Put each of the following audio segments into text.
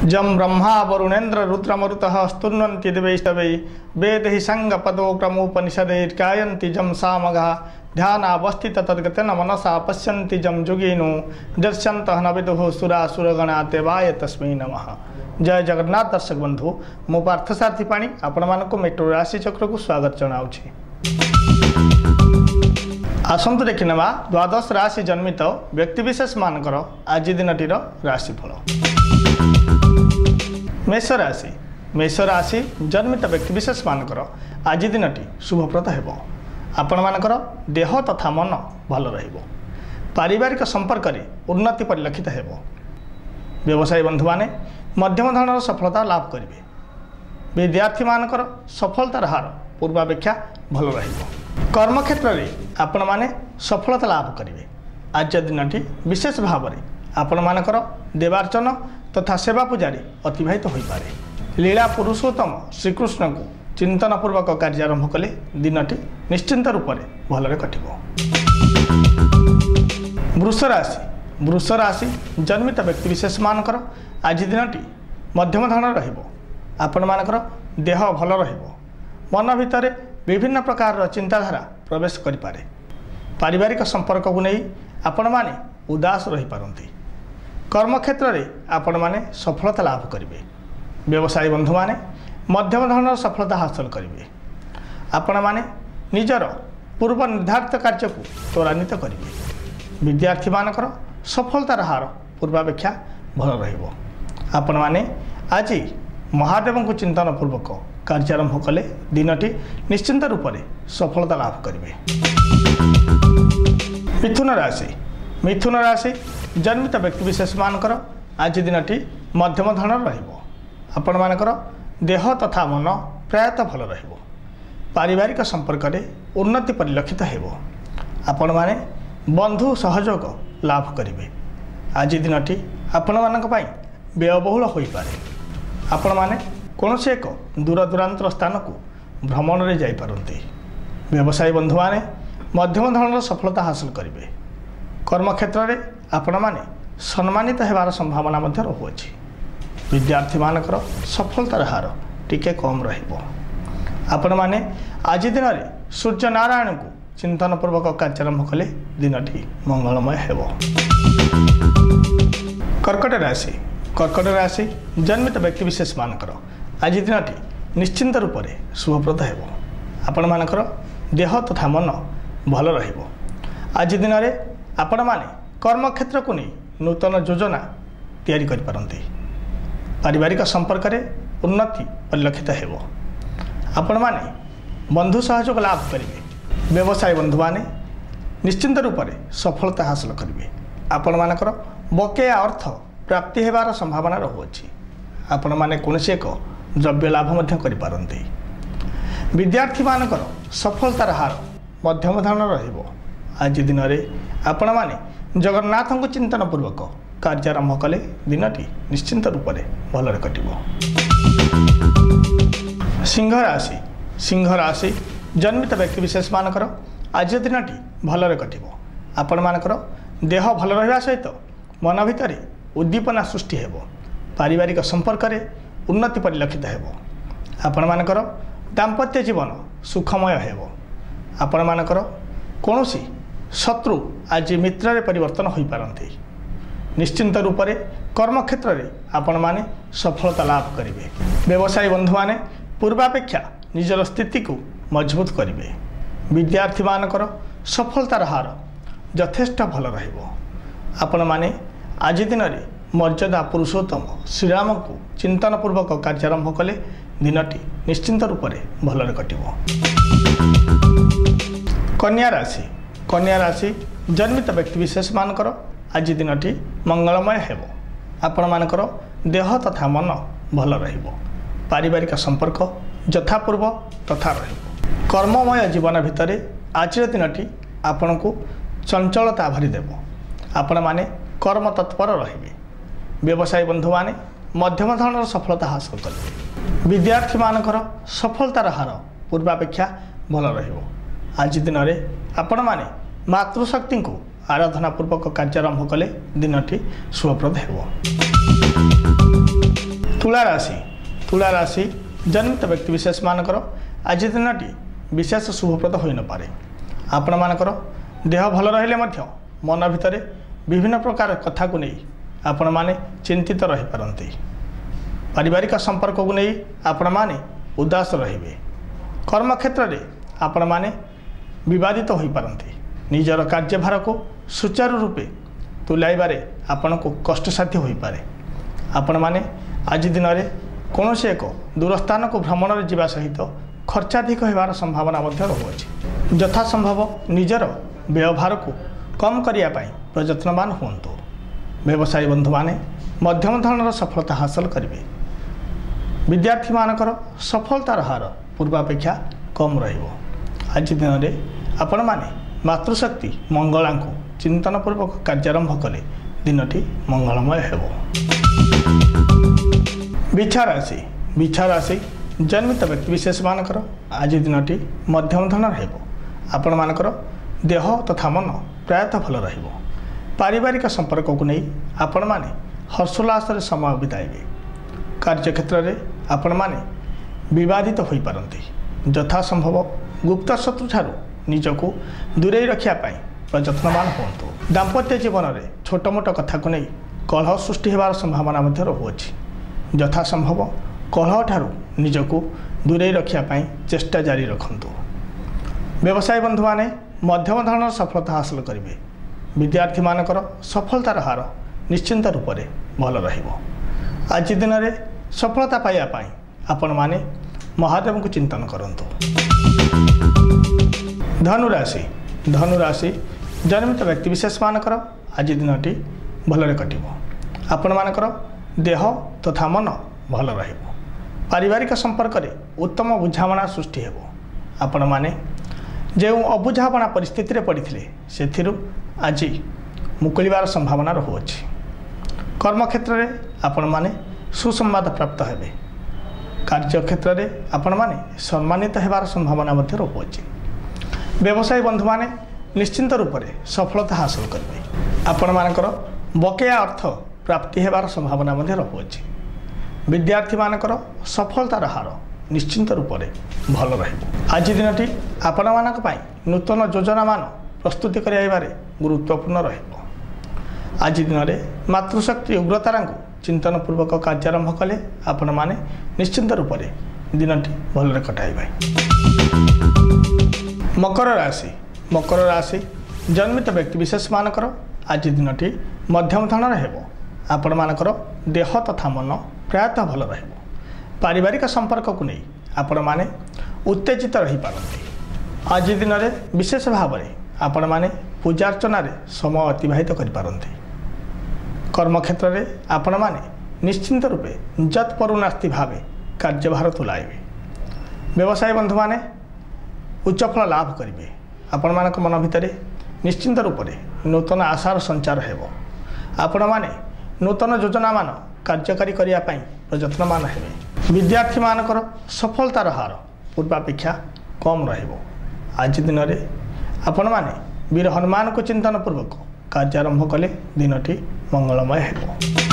जम ब्रह्मा वरुणेन्द्र रुद्रमरुतः स्तुन्वन्ति दिवैस्तवै वेदैः संगपदो क्रमोपनिषदैर्गायन्ति जम सामगा ध्यानावस्थित तद्गतेन मनसा पश्यन्ति जम जुगिनो दर्शन्तः न विदुः सुरासुरगणा देवाय तस्मै नमः। जय जगन्नाथ दर्शक बंधु मो पार्थसारथी पाणी आपण मानक मेट्रो राशि चक्र को स्वागत जनाऊँगी। आसंतु देखि नेबा द्वादश राशि जन्मित व्यक्तिविशेष मानकर आज दिनटीर राशिफल। मेष राशि जन्मित व्यक्तिविशेष मानकर आज दिनटी शुभप्रद हेबो। आपण मानकर देह तथा मन भल रहिबो। पारिवारिक संपर्क रे उन्नति परिलक्षित हेबो। व्यवसायी बंधु माने मध्यम धरणर सफलता लाभ करिवे। विद्यार्थी मानकर सफलतार हार पूर्वापेक्षा भल रहिबो। कर्म क्षेत्र रे आपण माने सफलता लाभ करिवे। आज दिनटी विशेष भाव में आपण मानकर देवार्चन तथा सेवा पूजारी अतिबाहित हो पारे। लीला पुरुषोत्तम श्रीकृष्ण को चिंतन पूर्वक कार्य आरंभ कले दिनटी निश्चिंत रूप से भलरे कटिबो। वृष राशि जन्मित व्यक्तिविशेष मानकर आज दिनटी मध्यम धरण रहिबो। आपण मानकर देह भल रहिबो। मन भितर विभिन्न प्रकार चिंताधारा प्रवेश करि पारे। पारिवारिक संपर्क को नहीं आपण माने उदास रही पारंती। कर्म क्षेत्र रे आपण माने सफलता लाभ करिवे। व्यवसायी बंधु माने मध्यम धरणर सफलता हासिल करिवे। आपण माने निजर पूर्व निर्धारित कार्य को त्वरान्वित करिवे। विद्यार्थी मानकर सफलतार हार पूर्वापेक्षा भल रहिबो। आपण माने आज महादेव को चिंतन पूर्वक कार्य आरंभ कले दिनटी निश्चिंत रूप से सफलता लाभ करिवे। मिथुन राशि जन्मित व्यक्तिविशेष मानकर आज दिनटी मध्यम धरण रहिबो। आपण मानकर देह तथा मन प्रायतः भल रहिबो। पारिवारिक संपर्क रे उन्नति परिलक्षित हेबो। आपण माने बंधु सहयोग लाभ करिवे। आज दिनटी आपण मानक पई व्ययबहुल होई पारे। आपण माने कौनसी एक दूर दूरांतर स्थान को भ्रमण रे जाई पारंती। व्यवसायी बंधु माने मध्यम धरणर सफलता हासिल करिवे। कर्म क्षेत्र रे आपण माने सम्मानित हेबार संभावना मध्य रहुअछि। विद्यार्थी मानकर सफलतार हार टिके कम रहिबो। आपण माने आज दिन रे सूर्य नारायण को चिंतन पूर्वक कार्य आरंभ कले दिनटी मंगलमय हेबो। कर्कट राशि जन्मित व्यक्तिविशेष मानकर आज दिनटी निश्चिंत रूप से शुभप्रद हेबो। आपण मानकर देह तथा मन भल रहिबो। आज दिन रे आपण माने कर्म क्षेत्र को नहीं नूतन योजना तैयारी करि पारंती। पारिवारिक संपर्क रे उन्नति परिलक्षित हेबो। आपण माने बंधु सहयोग लाभ करिवे। व्यवसायी बंधु माने निश्चिंत रूप से सफलता हासिल करिवे। आपण मानकर बकेया अर्थ प्राप्ति हेबार संभावना रहुअछि। आपण माने कोनसे एक द्रव्य लाभ मध्य करि पारंती। विद्यार्थी मानकर सफलतार हार मध्यम धरण रहिबो। आज दिन रे आपण माने जगन्नाथ को चिंतन पूर्वक कार्य आरंभ कले दिनटी निश्चिंत रूप से भलरे कटिबो। सिंह राशि जन्मित व्यक्तिविशेष मानकर आज दिनटी भलरे कटिबो। आपण मानकर देह भल रहिबा सहित मन भितर उद्दीपना सृष्टि हेबो। पारिवारिक संपर्क रे उन्नति परिलक्षित हेबो। आपण मानकर दाम्पत्य जीवन सुखमय हेबो। आपण मानकर कौनसी शत्रु आज मित्र रे परिवर्तन हो पारंती। निश्चिंत रूप से कर्म क्षेत्र रे आपण माने सफलता लाभ करिवे। व्यवसायी बंधु माने पूर्वापेक्षा निजर स्थिति को मजबूत करिवे। विद्यार्थी मानकर सफलतार हार यथेष्ट भल रहिबो। आपण माने आज दिन रे मर्यादा पुरुषोत्तम श्रीराम को चिंतन पूर्वक कार्य आरंभ कले दिनटी निश्चिंत रूप से भलरे कटिबो। कन्या राशि जन्मित व्यक्तिविशेष मानकर आज दिनटी मंगलमय हेबो। आपण मानकर देह तथा मन भल रहिबो। पारिवारिक संपर्क यथापूर्व तथा रहिबो। कर्ममय जीवन भितर आज दिनटी आपण को चंचलता भरी देबो। आपण माने कर्म तत्पर रहिबे। व्यवसायी बंधु माने मध्यम धरणर सफलता हासिल करिवे। विद्यार्थी मानकर सफलतार हार पूर्वापेक्षा भल रहिबो। आज दिन रे आपण माने मातृशक्ति को आराधना पूर्वक कार्य आरंभ कले दिनटी शुभप्रद हेबो। तुला राशि जन्मित व्यक्तिविशेष मानकर आज दिनटी विशेष शुभप्रद हो न पारे। आपण मानकर देह भल रहिले मध्य मन भितर विभिन्न प्रकार कथा को नहीं आपण माने चिंतित रही पारंती। पारिवारिक संपर्क को नहीं आपण माने उदास रहिबे। कर्म क्षेत्र में आपण माने विवादित हो पारंती। निजर कार्यभार को सुचारू रूपे तुलाइबारे आपण को कष्टसाध्य हो पारे। आपण माने आज दिन में कौन से एक दूर स्थान को भ्रमण जावा सहित खर्चाधिक होबार संभावना रहुछि। यथा संभव निजर व्यवहार को कम करिया पाई प्रयत्नवान हुंतु। व्यवसायी बंधु माने मध्यम धरणर सफलता हासिल करेंगे। विद्यार्थी मानकर सफलतार हार पूर्वापेक्षा कम रहिबो। आज दिन में आपण माने मातृशक्ति मंगला को चिंतनपूर्वक कार्यारंभ कले दिनटी मंगलमय हेबो। बिछा राशि जन्मित व्यक्तिविशेष मानकर आज दिनटी मध्यम धरणर हेबो। आपण मानकर देह तथा मन प्रायतः भल रहिबो। पारिवारिक संपर्क को नहीं आपण माने हर्षोल्लास समय बिताइबे। कार्यक्षेत्र में आपण माने विवादित हो पारंती। यथा संभव गुप्त शत्रु ठारू निजको दूरे रखिया पाई प्रयत्नवान हुंतु। दाम्पत्य जीवन में छोट मोट कथा को नहीं कलह सृष्टि होवार संभावना रहुछि। यथा संभव कलह ठारू निजको दूरे रखिया पाई चेष्टा जारी रखंतु। व्यवसायी बंधु माने मध्यम धरणर सफलता हासिल करेंगे। विद्यार्थी मानकर सफलतार हार निश्चिंत रूप से भल रहिबो। आज दिन में सफलता पाइबा पाई आपण माने महादेव को चिंतन करंतु। धनुराशि जन्मित व्यक्तिविशेष मानकर आज दिनटी भलरे कटिबो। आपण मानकर देह तथा मन भल रहिबो। पारिवारिक संपर्क में उत्तम बुझामणा सृष्टि हेबो। आपण माने जो अबुझापणा परिस्थिति रे पड़ते से आज मुकुलिबार संभावना रहुछि। कर्मक्षेत्र में आपण माने सुसंवाद प्राप्त हेबे। कार्यक्षेत्र में आपण माने सम्मानित हेबार संभावना रहुछि। व्यवसायी बंधु माने निश्चिंत रूप से सफलता हासिल करेंगे। आपण मानकर बकेया अर्थ प्राप्ति हेबार संभावना रहुछि। विद्यार्थी मानकर सफलतार हार निश्चिंत रूप से भल रहिबो। आज दिनटी आपण मानक पई नूतन योजना मान प्रस्तुति करिबारे गुरुत्वपूर्ण रहिबो। आज दिन में मातृशक्ति उग्रतारा को चिंतनपूर्वक कार्यारंभ कले आपण माने निश्चिंत रूप से दिनटी भलरे कटाइबे। मकर राशि जन्मित व्यक्तिविशेष मानकर आज दिनटी मध्यम धरणर हेबो। आपण मानकर देह तथा मन प्रायतः भल रहिबो। पारिवारिक संपर्क को नहीं आपण माने उत्तेजित रही पारंती। आज दिन में विशेष भाव में आपण माने पूजार्चना समय अतिबाहित करि पारंती। कर्मक्षेत्र में आपण माने निश्चिंत रूपे जत्परुनास्ति भाव कार्यभार तुलाइबे। व्यवसायी बंधु माने उच्च फल लाभ करेंगे। आपण मानक मन भितर निश्चिंत रूप से नूतन आशार संचार हेबो। आपण माने नूतन योजना मान कार्यकारी करिया पई प्रयत्नवान हेबे। विद्यार्थी मानकर सफलतार हार पूर्वापेक्षा कम रहिबो। आज दिन में आपण माने वीर हनुमान को चिंतन पूर्वक कार्यारंभ कले दिनटी मंगलमय हेबो।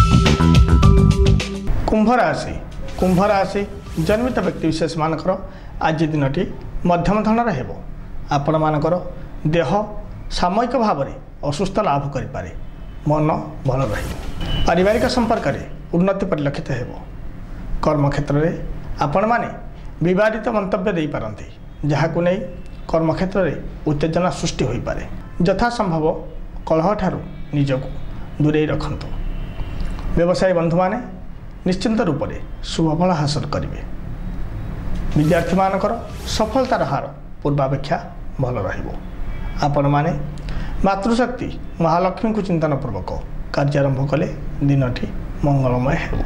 कुंभ राशि जन्मित व्यक्तिविशेष मानकर आज दिनटी मध्यम धरणर हेबो। आपण मानकर देह सामयिक भाव में असुस्थ लाभ करिपारे। मन भल रहिबो। पारिवारिक संपर्क में उन्नति परिलक्षित हेबो। कर्मक्षेत्र में आपण माने विवादित मंतव्य दे पारंती, जहाँ को नहीं कर्मक्षेत्र में उत्तेजना सृष्टि हो पारे। यथा संभव कलह ठारू निजको दूरे रखंतु। व्यवसायी बंधु माने निश्चिंत रूप से शुभफल हासिल करेंगे। विद्यार्थी मानकर सफलतार हार पूर्वापेक्षा भल रहिबो। आपण माने मातृशक्ति महालक्ष्मी को चिंतन पूर्वक कार्यारंभ कले दिनटी मंगलमय हेबो।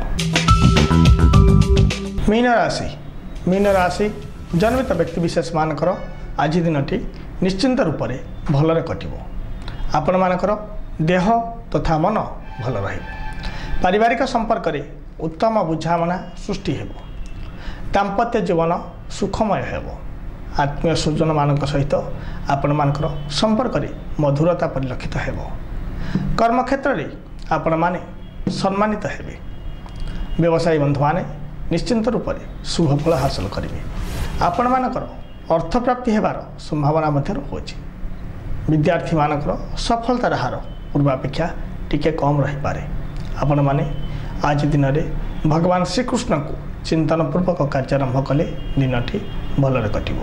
मीन राशि जन्मित व्यक्तिविशेष मानकर आज दिनटी निश्चिंत रूप से भलरे कटिबो। आपण मानकर देह तथा मन भल रहिबो। पारिवारिक संपर्क में उत्तम बुझामणा सृष्टि हेबो। दाम्पत्य जीवन सुखमय हेबो। आत्मीय स्वजन मानक सहित आपण मानकर संपर्क में मधुरता परिलक्षित हेबो। कर्मक्षेत्र में आपण माने सम्मानित हेबे। व्यवसायी बंधु मैंने निश्चिंत रूप से शुभफल हासिल करेंगे। आपण मानकर अर्थ प्राप्ति होबार संभावना होची। विद्यार्थी मानकर सफलतार हार पूर्वापेक्षा टिके कम रही पारे। आपण माने आज दिन में भगवान श्रीकृष्ण को चिंतन पूर्वक कार्यारंभ कले दिनटी भलरे कटिबो।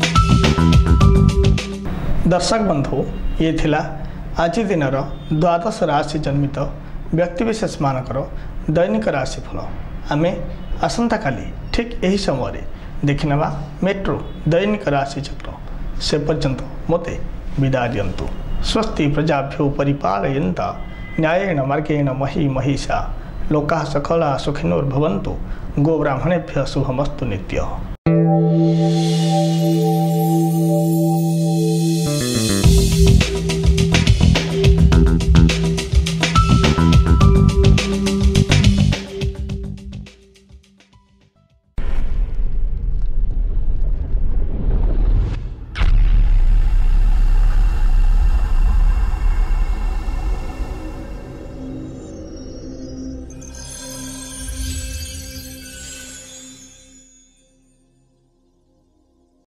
दर्शक बंधु ये थिला आज दिन द्वादश राशि जन्मित व्यक्तिविशेष मानकर दैनिक राशिफल। आमे आसंता काली ठीक यही समय देखिनवा मेट्रो दैनिक राशि चक्र। से पर्यंत मते विदा दियंतु। स्वस्ति प्रजाभ्यो परिपालयन्ता न्यायेन मार्गेण मही महिषा लोकाः सकला सुखिनोर्भवन्तु। गोब्राह्मणेभ्यः शुभमस्तु नित्यः।